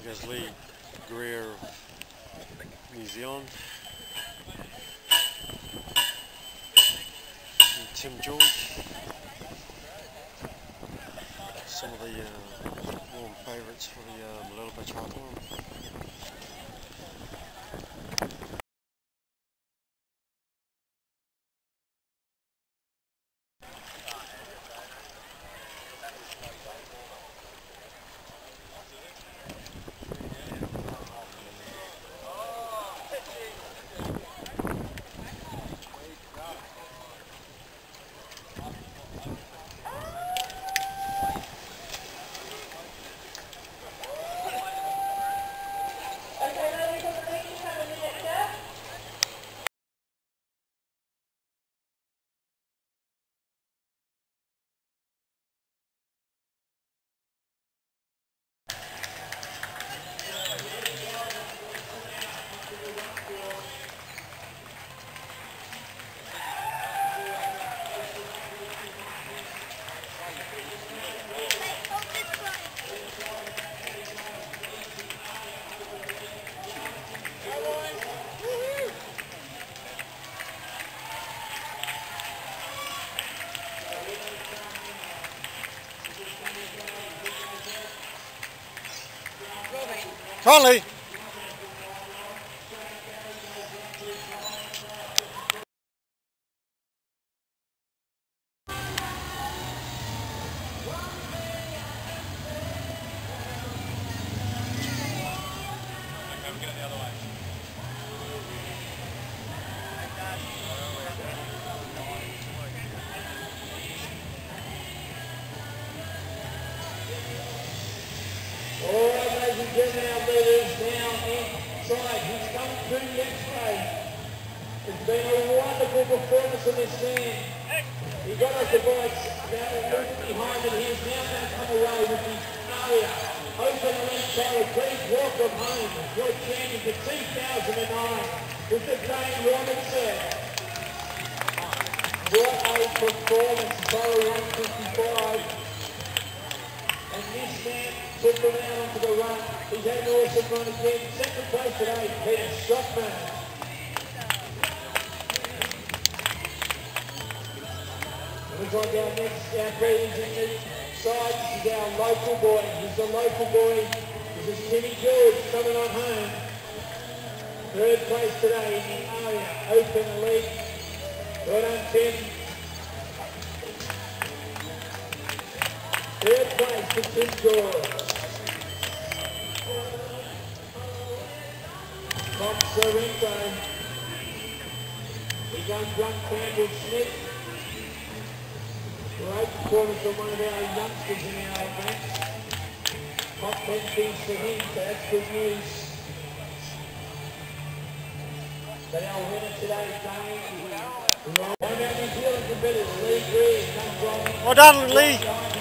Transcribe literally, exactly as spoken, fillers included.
goes Lee, Greer, New Zealand, and Tim George. Some of the uh, warm favourites for the uh, Mooloolaba triathlon. Charlie! Alright, ladies and gentlemen, our leaders now inside. He's come through the X-ray. It's been a wonderful performance on this man. He got off the bikes, now looking behind him. He's now going to come away with his area. Open the left tail, please welcome home your champion for two thousand nine with the Dane Robinson. What a performance, Solo one fifty-five. And this man took them out onto the run. He's had an awesome run again. Second place today, Peter Stockman. Looks like our next our previous in the side. This is our local boy. This is the local boy. This is Timmy George coming on home. Third place today in the area. Open league. Well done, Tim. Third place to Tim George. Tom Sorrento. We go John Campbell Smith. Great performance from one of our youngsters in our event. Top ten things for him, so that's good news. But our winner today is Dane. One of our New Zealand competitors, Lee Greer, comes from... Well done, Lee!